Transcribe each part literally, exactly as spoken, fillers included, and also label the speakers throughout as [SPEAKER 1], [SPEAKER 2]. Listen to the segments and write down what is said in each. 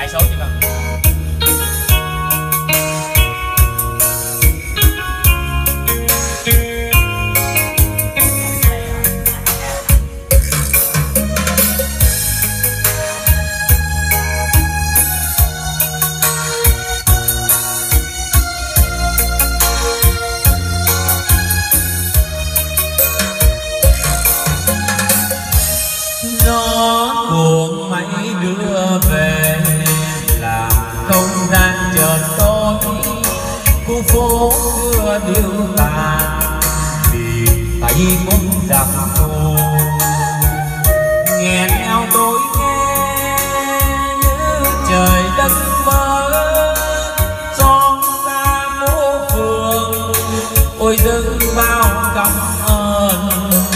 [SPEAKER 1] Chạy số chứ không?
[SPEAKER 2] Gió cuồng mấy đưa về làm không gian chợt tối, khu phố xưa điêu tàn vì tay muốn giặc thù. Nghe theo tôi nghe như trời đất mơ, son xa phố phường ôi dâng bao cảm ơn.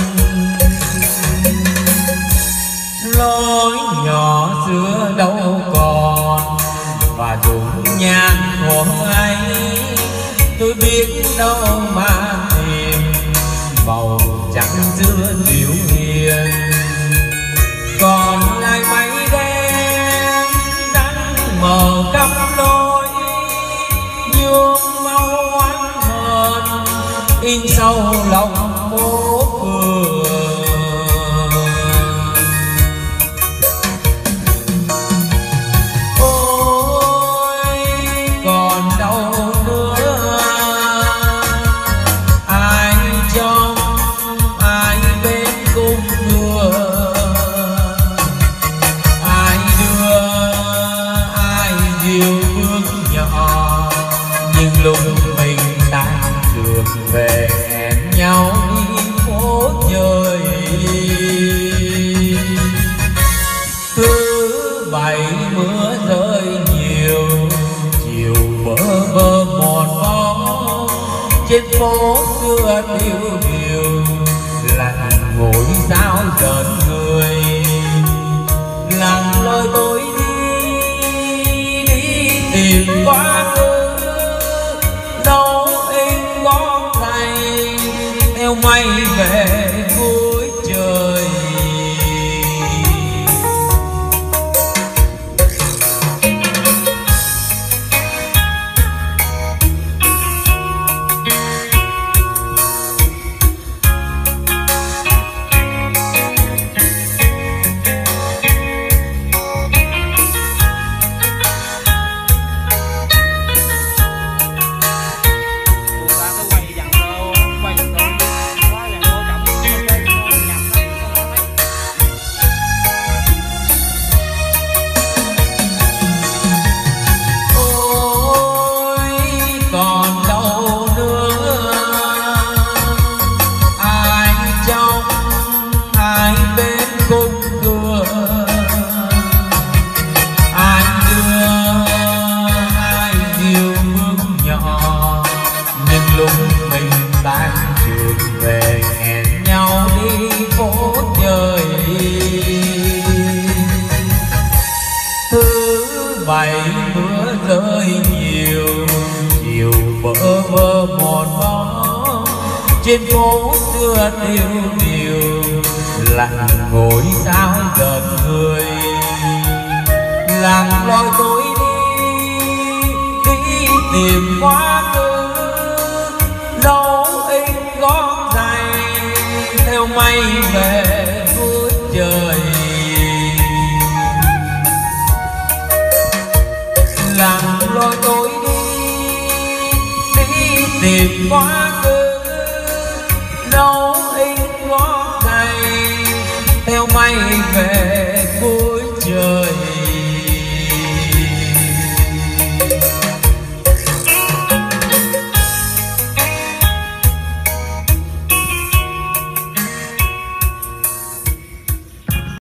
[SPEAKER 2] Lối nhỏ xưa đâu còn và dung nhan của ấy, tôi biết đâu mà tìm màu trắng xưa dịu hiền. Còn lại mây đen đắng mờ cắm lối, nhuộm màu oán hờn in sâu lòng phố phường. Nhưng lúc mình tan trường về hẹn nhau đi phố chơi. Thứ bảy mưa rơi nhiều, chiều bơ vơ một bóng trên phố xưa tiêu điều, lặng ngồi sao giận người. Lặng lôi tôi đi đi tìm quá khứ, dấu in ngón tay theo mây về cuối trời. Lúc mình tan trường về hẹn nhau đi phố chơi. Thứ bảy mưa rơi nhiều, chiều bơ vơ một bóng trên phố xưa tiêu điều, lặng ngồi sao giận người. Lặng loi tôi đi đi tìm quá khứ, dấu in gót giày theo mây về cuối trời. Lặng loi tôi đi đi tìm quá khứ,